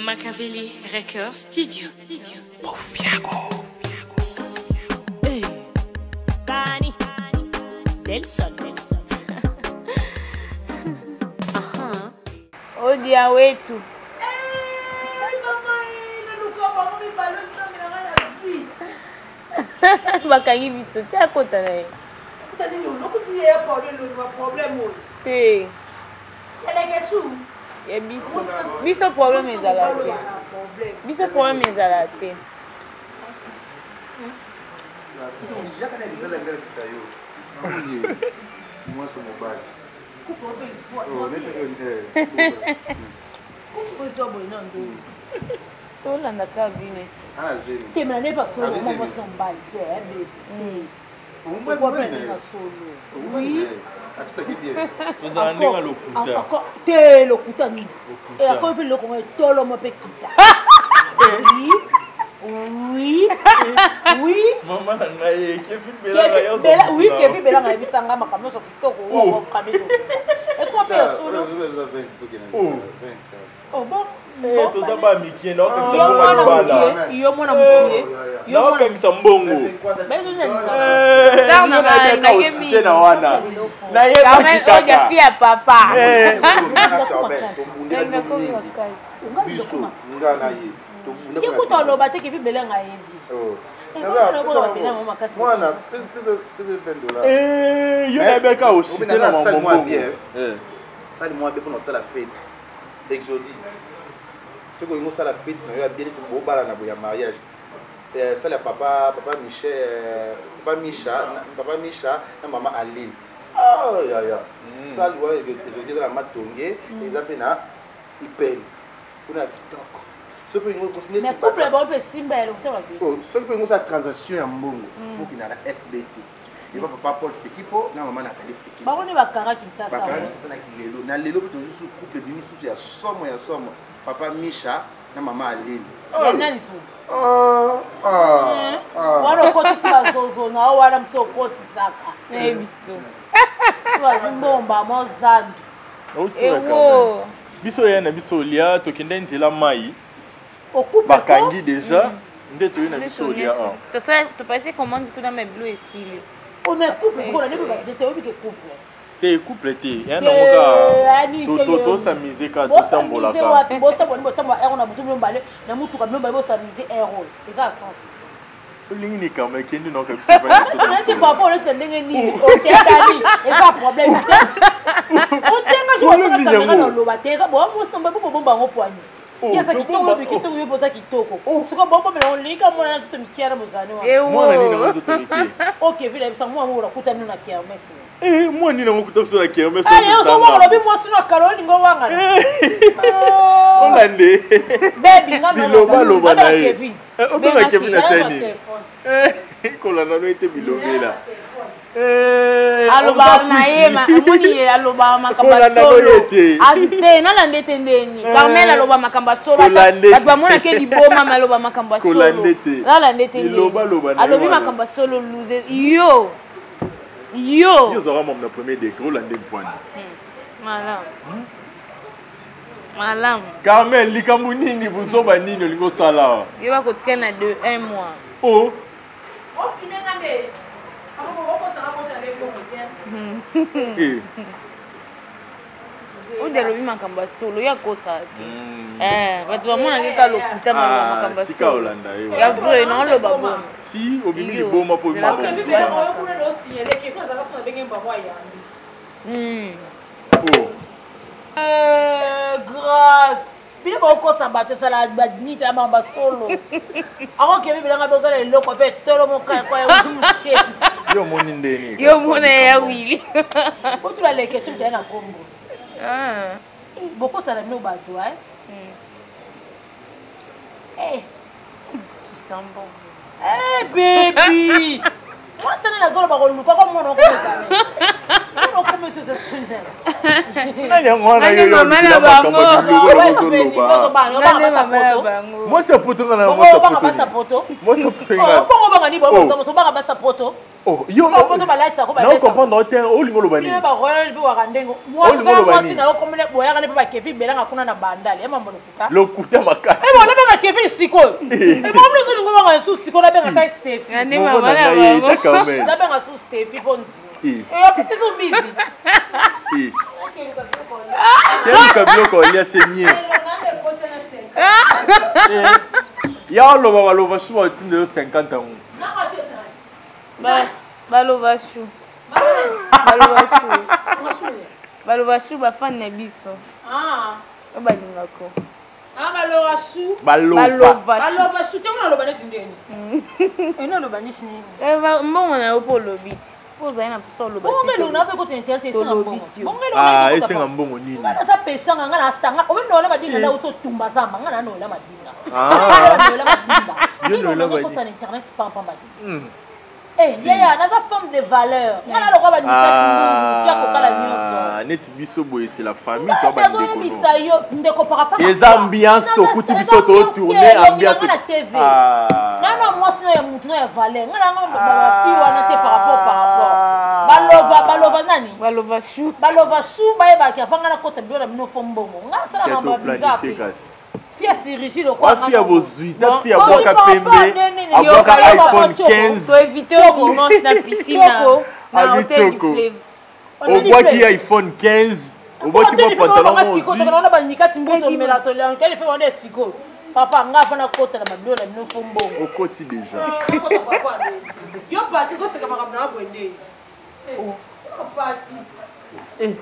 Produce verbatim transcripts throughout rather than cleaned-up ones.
Machiavelli Records Studio. Studio. Buffiago. Hey. Cani. Del Sol. Del Sol. Aha. Odia wetu. Bakangi biso tia kota na ye. Kutani yo loko ti e problème lo problème o. Te. Ele ke su. Ye biso. Biso problème ezala te. Biso problème ezala te. Ya kana ngala ngala kisayo. Moi c'est mon bac. Kupo be so. Oh, nesse que Kupo so bo ina ndo. Tolanda ka vineti. Ana zero. Te mena ne pa so mo mo so mbali pe e be. Um Kupo bom be bem. na solo. Oui. Atuta ki bien. Tozandinga lokuta. Encore te lokuta ni. E ako pe loko mo tolo mo pe kita. Oui. Oui. Oui. Maman naye kefi Bela bela bela oui kefi bela na bisanga makambo so kitoko wo kamelo. E ko pe solo. Oh. Oh bon. Eh toza ba mikien na okangisa Yo mwana mbongo bala. mukie, yo mwana mukie. Na okangisa mbongo. Bezo nani? Eh, Sar na na ba- kaka na usite kemi. na wana. Na ye Quand ba même odia kitaka. fia papa. Eh, Nenga ko makasi. Biso ngana ye. Ki kuta loba te kefi bela nga yebi. Oh. Moi, Mwana, pese pese pese vingt dollars. eh, yo na beka usite na salle moi mbongo. bien. Eh. Salle moi bien pour ça la fête. Exodite. Ce que nous ça la fête, nous a bien été beau bala na boya mariage. Euh ça le papa papa Michel, papa Micha, papa Micha na maman Aline. Ah ya ya. Ça voilà exodite la matongé, les apena ipel. Kuna kitoko. Ce que nous considère Mais couple bon pe simba ele kuta wapi. oh, ce que nous sa transaction ya mbongo pour qu'il na la F B T. Il va papa Paul Fekipo na maman Nathalie Fekipo. Ba woni bakara kintsasa. Bakara sana kilelo. Na lelo to juste couple bimi sous ya somo ya somo. Papa Micha na maman Aline. Ya nani so? Ah ah ah. Wana koti siba zozo na wana mso koti saka. Na ye biso. Siba zimbomba mo zambi. Ewo. Biso ye na biso lia tokende nzela mai. Okupe Bakangi déjà. Nde to ye na biso lia un. Tu sais, tu passes comment tu as mes bleus ici. O me couple ko na ne ba zete obi ke couple. Te couple te. Ya na Ani moka. To to to s'amuser ka to Bo sambola s'amuser ka. wapi? Bo tabo ni bo tabo ero na butu mbale na mutu ka mbale bo s'amuser ero. Eza sens. Olingi ni kama kendi no ka biso fa biso. On était papa, on était ndenge nini? O tendani. Eza problème. O tenga je Problème vais ni te yango. na loba te. Eza bo mo samba bo bomba ngo poani. Yesa kitoko bi kitoko yo boza kitoko. Siko bomba me on lika mo na tito mikiara mozani wa. Mwana nini na Ewo. mwanzo toliki. OK, vile bisa mo mo kuta nina kermesse. Eh, mwana nini na mwakuta biso na kermesse. Ay, yo so mo lobi mo sino kaloli ngo wanga. Olande. Baby ngam Biloba loba na ye. Kevin. Eh, obena Kevin na seni. Téléphone. Eh, kolanda no ete bilobela. Eh, Aloba na ye ma amoni ye aloba makamba Kolanda solo. no yete. Ante na lande tendeni. Carmel aloba makamba solo. Kolande. Bat ba mona ke liboma maloba makamba solo. Kolande te. Na lande tendeni. Biloba loba na ye Alobi wana. makamba solo lose. Yo. Yo. Yo zora mon na premier degré Olande point. Malam. Malam. Carmel likambu nini buzoba nini olingo sala. Yo ba kotika na deux un mois. Oh. O finanga me. Ako ko ko tsaka ko tsaka le ko motel. Eh. O de lobi makamba solo ya kosa. Eh, batu ba mona ke ka lokuta maloba Ah, makamba sika solo. Olanda yo. Ya vrai na loba bon. Si obimi liboma po bima Yo. ko. Kevin bela mo kuna do signaler que ko tsaka sona benge mbamo ya. Hmm. Oh. Eh, grâce. Bile ba ko samba te sala ba dignité ama ba solo. Ako Kevin bela ngabe sala le loko pe tolo mo ka ko ya mche. Yo moni ndeni. Yo mona ya wili. O tu la leke tu te na Congo. Ah. Boko sala no ba to eh. Eh, Tu sens bon. eh baby. Moi ça na zolo ba ko luka ko mo no ko sala. On commence ce sonner. Nani yango wana yo yo bila makambo biloko. Moi c'est poto ngana moi c'est poto. Moi c'est poto ngana. Bongo banga ni bongo so banga basa poto. Oh, yo so poto ba light sa ko ba. Non comprendre autant o lingo lobani. Ni ba royal bi wa kandengo. Moi so moi si na ko komene boya kana ba kefi belanga kuna na bandali. Ema mbolo kuta. Lokuta makasi. Eh bona ba kefi siko. Eh bona so lingo banga su siko na benga tai Steph. Ngani mama na bango. Na benga su Steph ponzi. Eh. Eh petit so busy. Eh. Quel cabelo qu'on y a saigné. Ya lo ba lo ba shu wa tinde cinquante ans. Ba baloba shu. Baloba shu. Baloba shu ba fan na biso. Ah. Ba lingako. Ah baloba shu. Baloba. Baloba shu temo lo bani sindeni. Eh no lo bani sindeni. Eh ba mbongo na opo lobiti. Poza ina so lo bati. Bongo lo na pe ko tente se mbongo. Bongo lo. Ah, ese ngambongo nini? Bana sa pesa nga na stanga. O no la madinga na uto tumba zamba nga na no la madinga. Ah. No la madinga. Yo no la madinga. Ko tan internet pa pa madinga. Eh, yaya, naza femme de valeur. Ngana lo kwa ba nikati mungu, sia ko kala nyonso. Ah, neti biso boye c'est la famille to ba ndeko. Bisa yo ndeko para pa. Les ambiances to kuti biso to tourner ambiance. Ah. Nana moi sino ya mutu no ya valeur. Ngana ngomba ba fi wana te par rapport par rapport. Balova balova nani? Balova shu. Balova shu ba e ba ki afanga na kota bio na mino fombongo. Ngana sala ngamba bizarre. Fia Sirigi le quoi? Fia bozui, ta fia boka pembe, aboka iPhone quinze. To éviter au dimanche na piscine na hôtel du fleuve. Au bois qui iPhone quinze, au bois qui porte pantalon ozui. On a ba nikati mboto melatonien, quel fait on est siko. Papa nga fana kota na babio na mino fombongo. Au koti déjà. Yo parti so se ka makam na bwende. Oh, parti. Eh.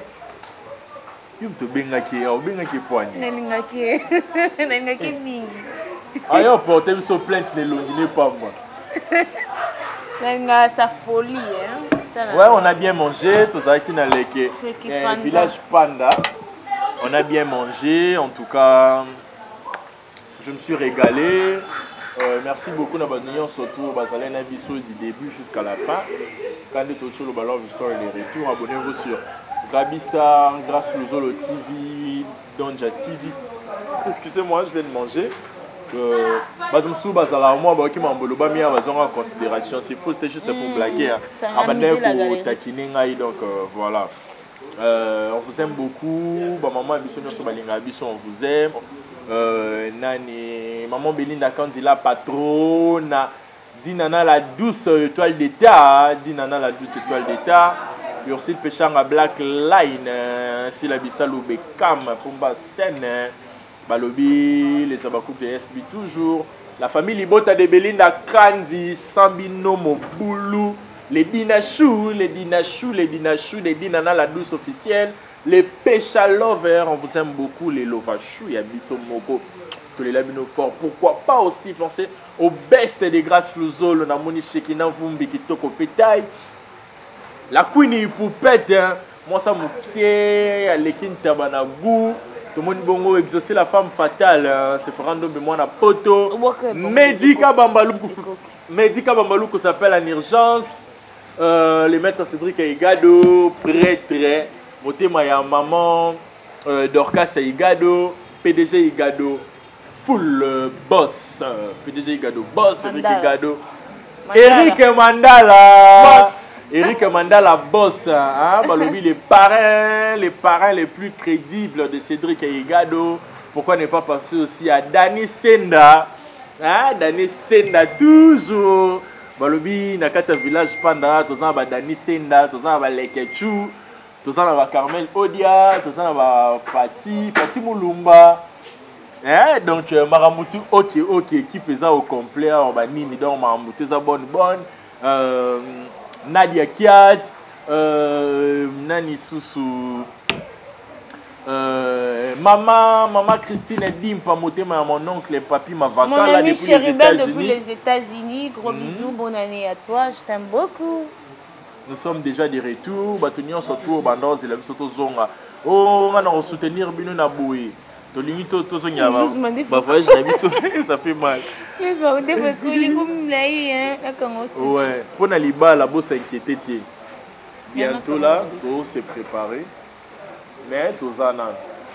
Yo to bengaki, o bengaki poani. Nalingaki. Nalingaki mingi. Ayo porter so plainte ne longine pas moi. Nalinga sa folie hein. Ouais, on a bien mangé, tout ça qui dans le village Panda. On a bien mangé, en tout cas je me suis régalé. Euh, merci beaucoup Nabadouillon surtout Bazalé Naviso du début jusqu'à la fin. Quand tu es sur le ballon Victoire et les retours, abonnez-vous sur Gabistar, grâce au Zolo T V, Donja T V. Excusez-moi, je viens de manger. Euh, Bazumsou Bazala, moi, qui m'a envolé, en considération. C'est faux, c'était juste pour blaguer. Pour taquiner, donc euh, voilà. Euh, on vous aime beaucoup. Bah, maman Abisson, on vous aime. Euh, Nani, maman Belinda Kandila, patronne. Dinana la douce étoile d'État. Dinana la douce étoile d'État. Ursil Pechanga Black Line. Si la Bissalou Bekam, Pumba Sen. Balobi, les Abakou P S B toujours. La famille Libota de Belinda Kanzi, Sambino Moboulou. Les Dinachou, les Dinachou, les Dinachou, les Dinana la douce officielle. Les Pécha Lovers, on vous aime beaucoup. Les Lovachou, il y a Bisso Moko. Tous les labino forts. Pourquoi pas aussi penser au best des grâces Louzol, on a Moni Shekina Vumbi qui toque au pétail. La Queenie Poupette, hein. Moi ça m'a fait Lekin Tabanagou. Tout le monde bongo exaucer la femme fatale. Hein. C'est Ferrando Bemouan à Poto. Médica Bambaloukou. Médica Bambaloukou s'appelle en urgence. Euh, les maîtres Cédric Aigado, prêtre. Motema ya maman. Euh, Dorcas Aigado. P D G Aigado. Full euh, boss. P D G Aigado. Boss. Eric Aigado. Eric Mandala. Boss. Eric Mandala boss, hein, Balobi, les parrains, les parrains les plus crédibles de Cédric Aigado. Pourquoi ne pas penser aussi à Dani Senda, hein, Dani Senda toujours. Balobi, Nakata village Panda, tous en bas Dani Senda, tous en bas Lekechou, tous en bas Carmel Odia, tous en bas Pati, Pati Moulumba. Hein, donc euh, Maramutu, ok, ok, équipe est au complet, on va nini donc Maramutu, ça bonne bonne. Euh, Nadia Kiat, euh, Nani Soussou, euh, maman, maman Christine Dimpa, mon oncle et papi Mavaka. Mon ami Chéribel depuis les États-Unis, gros mm-hmm. bisous, bonne année à toi, je t'aime beaucoup. Nous sommes déjà de retour, Batunion surtout au Bandos et la Bisoto Zonga. Oh, on va soutenir Bino Naboué. Tolinito Tozonga, ça fait mal. Les soirs, des fois, comme là, hein, ouais, pour Naliba, la bosse s'inquiétait. bientôt là, tout s'est préparé. Mais tout ça, non.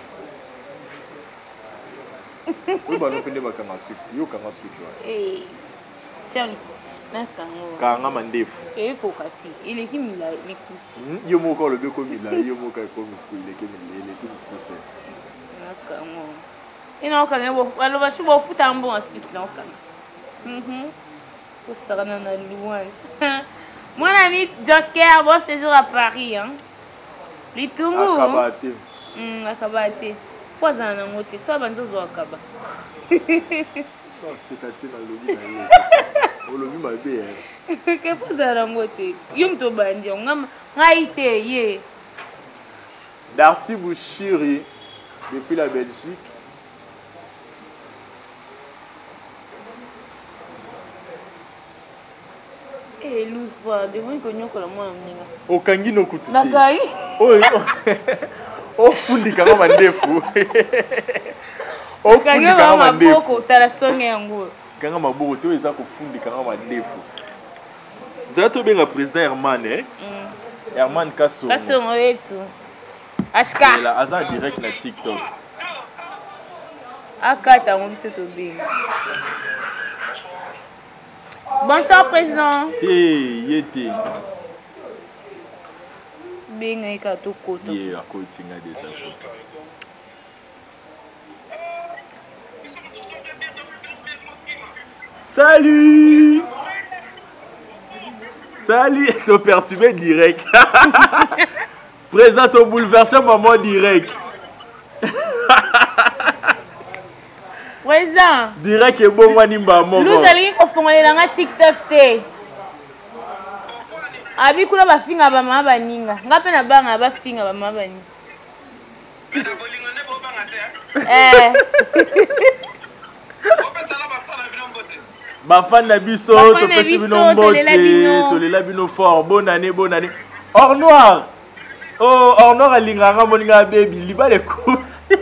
Oui, bah, nous prenons pas quand sucre. Yo, quand sucre. Eh, tiens, n'attends. Quand on a mandéfu. Et kokati, il est qui me l'a écouté. Yo, mon corps le bien comme il a, yo, mon corps comme il est comme il est, il est comme il pousse. N'attends. Et non, quand on va, alors va chuba foutre un bon ensuite, non quand. Mhm. Pour ça, on a la louange. Mon ami Joker, bon séjour à Paris, hein. Litungu. Akabate. Hum, akabate. Quoi ça n'a moté, soit banzo akaba. C'est caté dans le lobby. Le lobby m'a bien. Que pas ça n'a moté. Yum to bandi, on a été yé. Darcy Bouchiri, depuis la Belgique. Eh, loose pas, de moi que nous collons moi mninga. Au kangi no kutu. Nakai. Oh, oh, fundi kanga mandefu. Oh, fundi kanga mandefu. Kanga tala songe yango. Kanga maboko to eza ko fundi kanga mandefu. Zato benga président Herman eh. Herman Kasso. Kasso wetu. Ashka. Il a azan direct na TikTok. Akata on biso to benga. Bonsoir président. Hey, yete. Benga eka to koto. Ye ako tinga déjà. Salut. Salut, t'as perturbé direct. Présent au bouleversé maman direct. Président. Direct et bon wani maman. Nous allons konfongolela na TikTok te. Abi kuna ba finga ba mama baninga. Ngape na banga ba finga ba mama baninga. Eh. Bafan na biso to pesi bino mbote to lela bino fort bonne année bonne année. Or noir. Oh, or noir alinganga moninga baby libale kufi.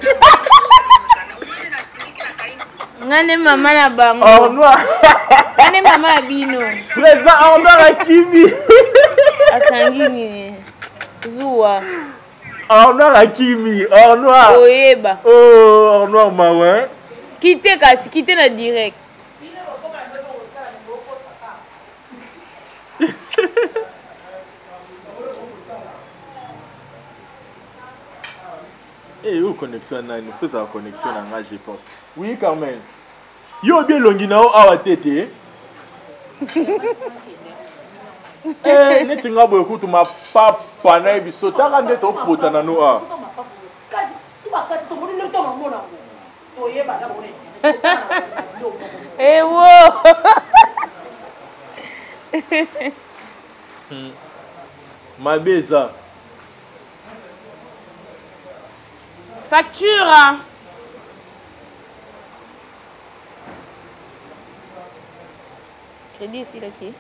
Ngane mama na bango. Or noir. Ngane mama bino. Président or noir akimi. Akangi ni Zua. Or noir akimi, or noir. Oyeba. Oh, or noir mawa. Quitter kasi, quitter na direct. Eh, où connexion na nous fait sa connexion na je pense. Oui quand même. Yo bien longi na o awa tete. Eh, neti nga boye kutu ma papa na biso taka nde to pota na no a. Eh wo. Ma beza. Facture. Crédit ici là qui?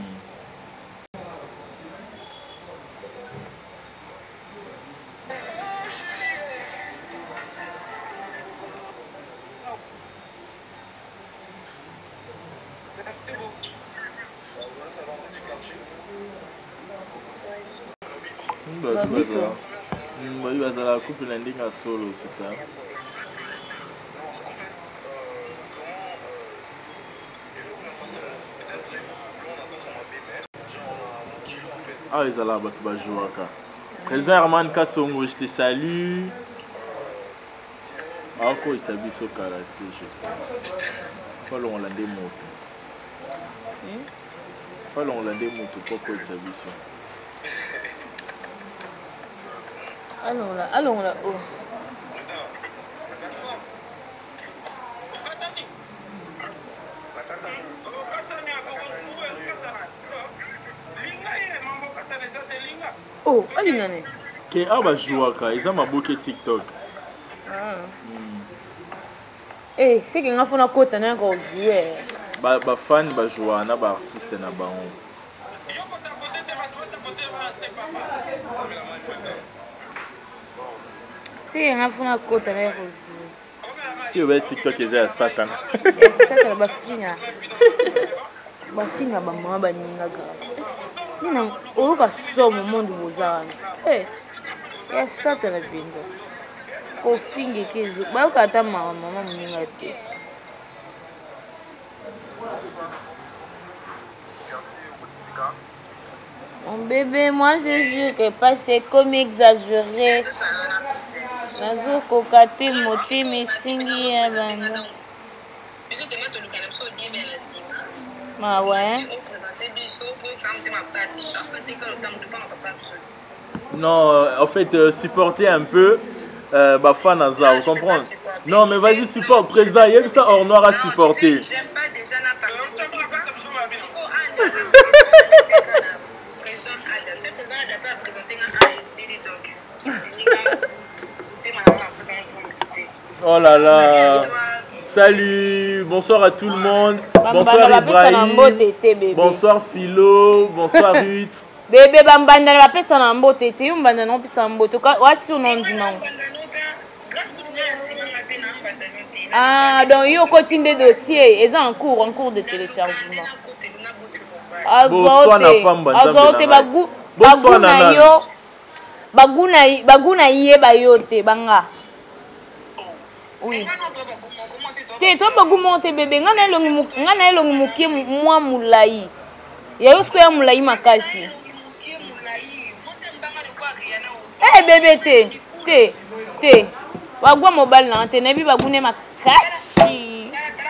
Merci beaucoup. Bah, bazala couple na ndinga solo, c'est ça. Ah, ils allaient battre Bajouaka. Président Herman Kassongo, je te salue. Ah, quoi, il s'habille sur karaté, je pense. Faut l'Hollandais moto. Faut l'Hollandais moto, pourquoi il s'habille sur. Allons là, allons là. Oh. Oh, alingane. Ke aba jouaka, ils ont ma bouquet TikTok. Ah. Eh, c'est que nga fona kota na ko jouer. Ba ba fan ba jouer na ba artiste na bango. C'est nga fona kota na ko jouer. Yo ba TikTok eza Satan. Satan ba finga. Ba finga ba mama ba ninga grâce. Nina, oyoka somo monde bozana. Eh. Ya sata la pinga. Ko finge kezo. Ba yoka ata mama mama muninga te. Mon bébé, moi je jure que pas c'est comme exagéré. Nazo kokate moté mais singi ya bana. Ma ouais. Non, euh, en fait, euh, supporter un peu euh, Bafan Naza, vous comprenez? Non, mais vas-y, support, président, il y a ça hors noir à supporter. J'aime pas déjà la Oh là là. Salut, bonsoir à tout le monde. Bonsoir Ibrahim. Bonsoir Philo, bonsoir Ruth. Bébé bambanda la pesa na mbote te yo mbanda no pesa mbote ka wasi unondima. Ah donc yo continue dossier eza en cours en cours de téléchargement. Bonsoir na pamba. Azote bagu baguna yo baguna baguna iye bayote banga. Oui. Te to bagumonte bébé ngana elongi ngana elongi mukie mwa mulai. Ya yo sko ya mulai makasi. Eh bébé te te te wagwa mobile na te nebi bagune makasi.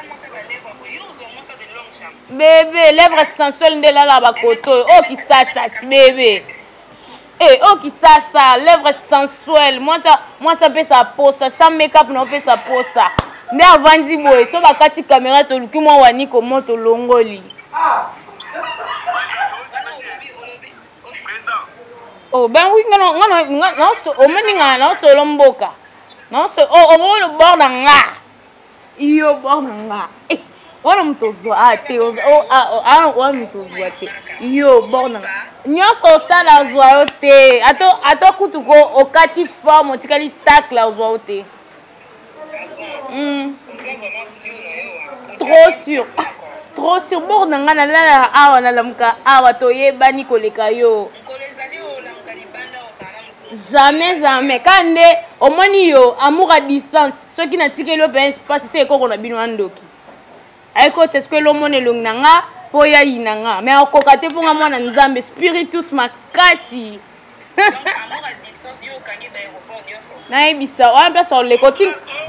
Bébé lèvres sensuelles de la la bakoto oh qui ça ça bébé. Eh oh qui ça ça lèvres sensuelles moi ça moi ça fait sa peau ça sans make-up non fait sa peau ça. Ne avandi boy so bakati caméra to luki moi wani comment to longoli. Oh ben oui ngano ngano ngano so o meninga na so lomboka. Non so oh o le bord nga. Iyo bord nga. Eh wana mtozwa ate o ah ah wana mtozwa te. Iyo bord nga. Nyoso sala zwa yote. Ato ato kutuko okati forme otikali tacle zwa yote. Mm. Trop sûr. Trop sûr bord nga na la awa na lamka awa to yebani koleka yo. Jamais, jamais. Quand on a yo amour à distance, ceux qui n'ont pas le espace, c'est qu'on a bien andoki. Aiko c'est ce que l'homme est long nanga, pour ya inanga. Mais au kokate pour moi na nzambe spiritus makasi. Amour à distance yo kangi d'aéroport nyoso. Na ebisa, on place sur les côtés.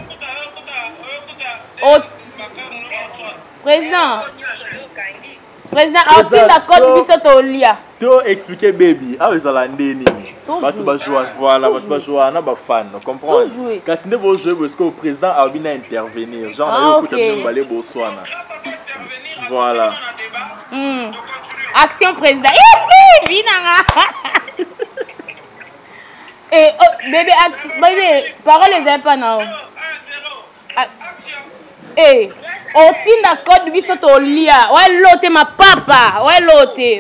Oh président. Président, aussi d'accord biso to lia. To expliquer baby, ah ils allaient ndeni. Batu ba jouer voilà, batu ba jouer na ba fan, comprendre. Kasi nde bo jouer parce que le président a bien intervenir. Genre na yo kuta bien balé Botswana. Voilà. Hmm. Action président. Vinanga. Eh oh bébé action, bébé, parole les pas na. Eh, o tinda code biso to lia. Ouais lote ma papa, ouais lote.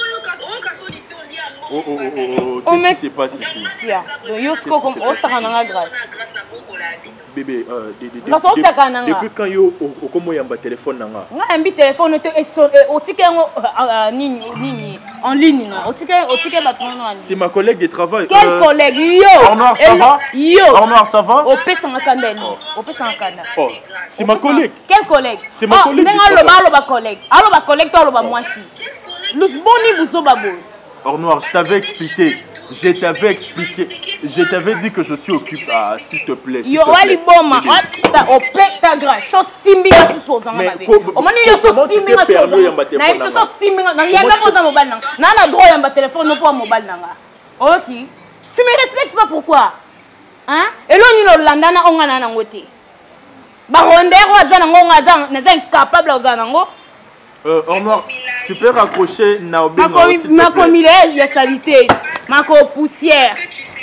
Oh oh oh oh, qu'est-ce qui se passe ici? Yo sko comme o sakana grâce. Bébé, euh, depuis quand yo au comment yamba téléphone nanga? Nga mbi téléphone te o tike ngo nini nini en ligne na. O tike o tike batona na. C'est ma collègue de travail. Quel collègue yo? Ornoir ça va? Yo. Ornoir ça va? O pesa ngakanda ni. O pesa ngakanda. Oh, c'est ma collègue. Quel collègue? C'est ma collègue. Nenga lo ba lo ba collègue. Alo ba collègue to lo ba mwasi. Lus boni buzo babo. Ornoir, je t'avais expliqué. Je t'avais expliqué. Je t'avais dit que je suis occupé. Ah, s'il te plaît. Yo, wali boma. Ta opé ta grâce. So simbi ka tu so zanga babe. O mani yo so simbi ka tu so zanga. Na yo so simbi ka. Na yamba ko za mobile nanga. Na na droit yamba téléphone no po mobile nanga. OK. Tu me respectes pas pourquoi? Hein? Et là ni lo landana onga na ngote. Ba hondero azana ngonga azana na za incapable azana ngo. Euh, Ornoir, tu peux raccrocher Naobi. Ma comilège, la salité, ma poussière.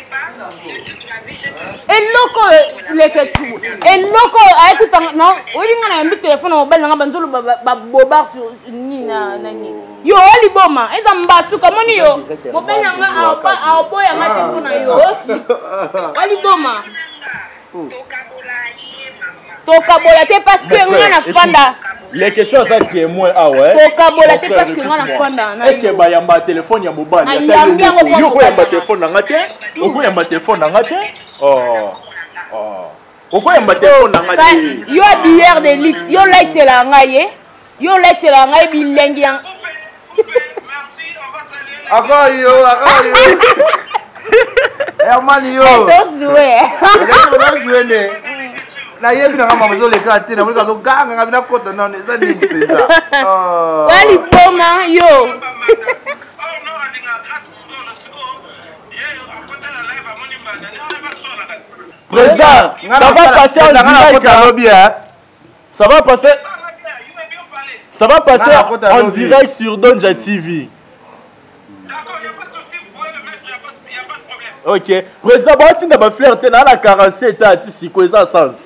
Et loco, les petits. Et loco, écoute, non, on a un téléphone mobile, on a besoin de bobar sur Nina. Yo, oli boma, et ça m'bassou, comment yo? Mobile, on a un boy à ma téléphone, yo. Oli boma. Tokabola, t'es parce que on a fanda. Les questions ça témoin ah ouais. Tokabola te parce que ngana fanda na. Est-ce que ba yamba téléphone ya mobile ya yambi yango yo ko yamba téléphone na ngate? Oko yamba téléphone na ngate? Oh. Oh. Oko yamba téléphone na ngate? Yo bière de luxe, yo light la ngaye. Yo light la ngaye bilengi yang. Merci, on va saluer les... Encore yo, encore yo. Herman yo. To jouer. On jouer né. Na yebi na kama mazo le kati na mulika zo ganga ngabina kota na eza nini pesa. Oh. Wali boma yo. Oh non, on dit grâce au le secours. Yo, à côté de la live à Monimba, on va sur la Président, ça va passer en direct. Ça va passer. Ça va passer en direct sur Donja T V. D'accord, il n'y a pas de souci, vous pouvez le mettre, il n'y a pas de problème. Ok. Président, Bati n'a pas flirté dans la quarante-sept à Tissiko, ça sens.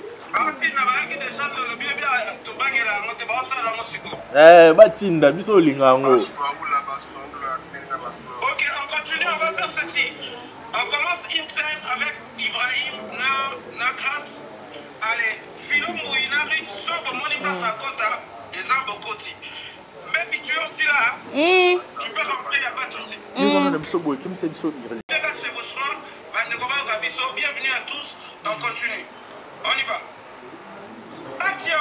Eh, Batinda, biso lingango. Ok, on continue, on va faire ceci. On commence une scène avec Ibrahim, na, na grâce. Allez, Philo Mouinari, Sobo Monimba Sakota, et Zambo Koti. Même tu es aussi là, tu peux rentrer, il n'y a pas de souci. Bienvenue à tous, on continue. On y va. Action.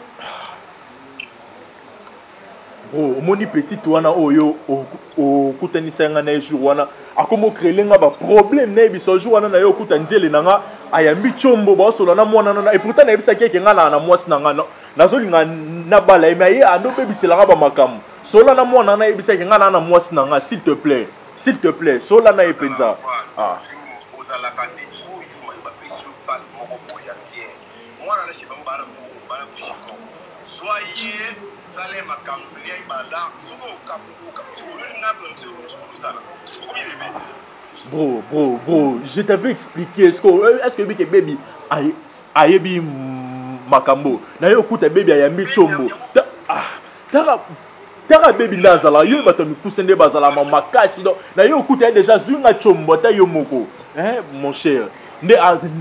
Bro, moni petit wana oyo o kutanisa nga na jour wana akomo créer nga ba problème na biso jour wana na yo kutanzele nanga ayambi chombo ba solo na mwana na et pourtant na bisa keke nga na na mwasi nanga no nazolinga na bala mais ando bebisela nga ba makamu solo na mwana na bisa keke nga na na mwasi nanga s'il te plaît s'il te plaît solo na epenza ah ozala kande oyo ba biso passe moko boya bien mwana na shiba mbala mbala bushiko soyez salé ma campagnie bala soko kapu kapu na bonzo sala okomi bébé bro bro bro je t'avais expliqué est-ce que est-ce que biki baby ay ayebi makambo na yo kuta baby ayambi chombo ah tara tara baby ndazala yo batami kusende bazala makasi donc na yo kuta déjà zunga chombo ta yo moko hein mon cher nde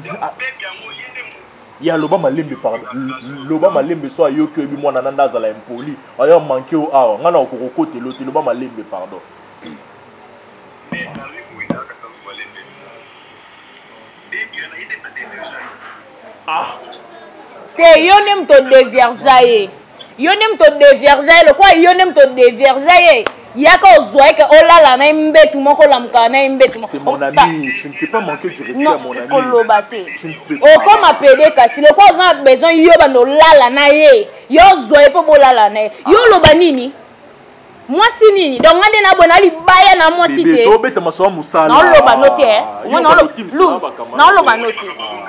ya loba malembe pardon loba malembe so ayo ke bi mwana nanda zala impoli ayo manqué o awa ngana okokote lote loba malembe pardon ah te yo nem to déverger yo nem to déverger le quoi yo nem to déverger yaka ozwa ke olala na mbetu moko lamka na mbetu c'est mon ami tu ne peux pas manquer du respect à mon ami kolobate tu ne peux pas o comme apede kasi le quoi on a besoin yo bando lala na ye yo zwa po bolala na ye yo loba nini mwasi nini donc ngande na bona libaya na mwasi te to beta maso musala na loba note eh moi na loba na loba note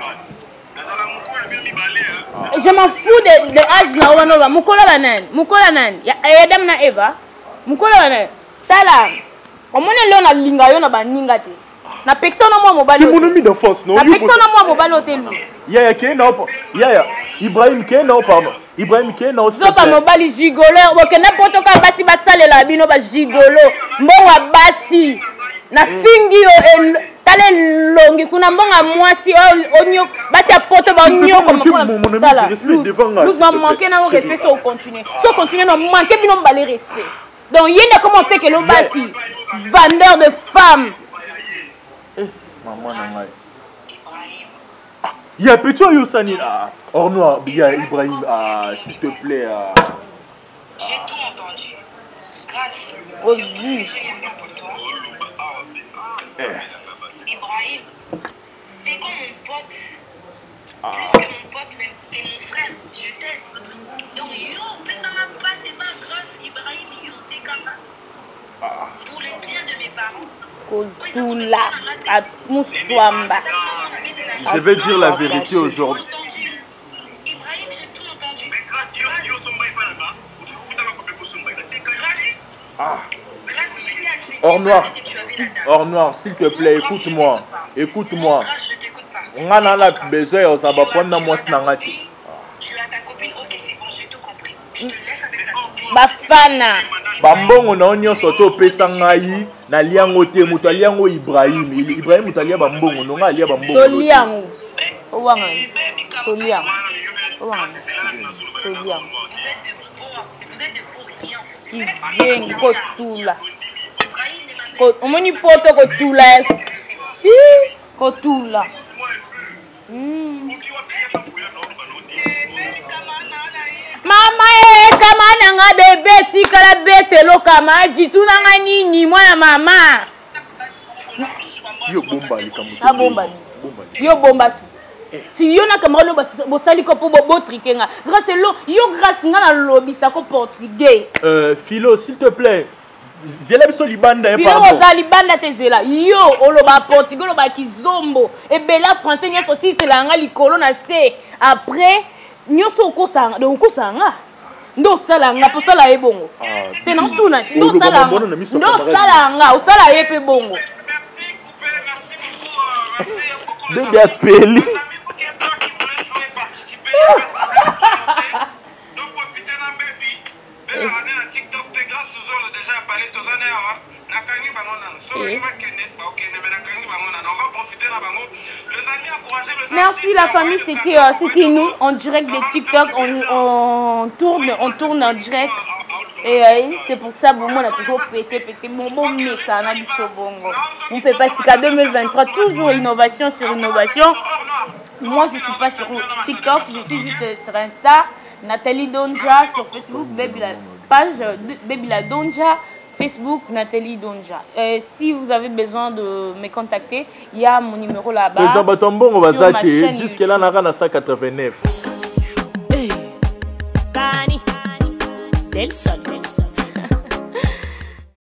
je m'en fous de de âge na wana loba mukola banani mukola nani ya Adam na Eva mukola wana tala omone leo na linga yo na baninga te na personne na moi mobile c'est mon ami d'enfance non na personne na moi mobile hotel ya ya kena ya ya Ibrahim kena pardon Ibrahim kena zoba mobile gigolo bokena potoka basi basalela bino ba gigolo mbonga basi na fingi yo tale longi kuna mbonga mwasi onyo basi ya poto ba onyo comme tala nous en manquer na respect so continuer so continuer non manquer bino mbale respect donc yenda comment fait que l'on basi vendeur de femmes eh maman na ngai il y a petit yo sani ah or noir bien Ibrahim ah s'il te plaît ah j'ai tout entendu grâce aux vues Ibrahim, t'es comme mon pote, ah. Plus que mon pote, même t'es mon frère, je t'aide. Donc yo, ça m'a pas, c'est pas grâce Ibrahim, yo, t'es capable. Ah. Pour le bien de mes parents. Kozula, à Moussouamba. Je vais dire la vérité aujourd'hui. Ibrahim, j'ai tout entendu. Mais grâce, yo, yo, somba est pas là-bas. Vous t'avez compris pour somba. Grâce. Ah. Or noir, or noir, s'il te plaît, écoute-moi, écoute-moi. On a la besoin, ça va prendre moi ce nangati. Tu as ta copine, ok, c'est bon, j'ai tout compris. Je te laisse avec ta copine. Bafana. Bambongo na onyo soto pesa ngai na liango te muto liango Ibrahim. Ibrahim mutalia bambongo no nga lia bambongo. To liango. O wanga. To liango. O wanga. To liango. Kizengi kotula. Omoni poto kotula. Kotula. Mama e kama nanga bebe tikala bete lokama jitu nanga nini mwana mama. Yo bomba likambo. Ah bomba. Yo bomba. Si yo na kamalo bosali ko po bo trikenga. Grâce lo yo grâce nga na lobisa ko portugais. Euh Philo s'il te plaît. Zela biso libanda e pardon. Philo za libanda te zela. Yo oloba portugais oloba kizombo e bela français nyoso si c'est la nga likolo na se. Après nyoso ko sanga donc ko sanga. Ndo sala nga po sala e bongo. Te na tuna ndo sala. Ndo sala nga o sala e pe bongo. Bébé appelé. Donc profitez d'un baby. Belle année à TikTok de grâce aux autres déjà parlé tous en heure. Nakangi banana. So il va kenner. OK, mais nakangi banana. On va profiter là bango. Les amis encouragez les amis. Merci la famille, c'était euh, c'était nous en direct de TikTok, on, on tourne on tourne en direct. Et euh, c'est pour ça bon on a toujours pété pété mon bon mais ça na biso bongo. On peut pas jusqu'à deux mille vingt-trois toujours innovation sur innovation. Moi je suis pas sur TikTok, je suis juste sur Insta, Nathalie Donja sur Facebook, Baby la page Baby la Donja, Facebook Nathalie Donja. Euh, si vous avez besoin de me contacter, il y a mon numéro là-bas. Président Batombo on va zater jusqu'à là na na cent quatre-vingt-neuf. Hey, Kani, Del Sol.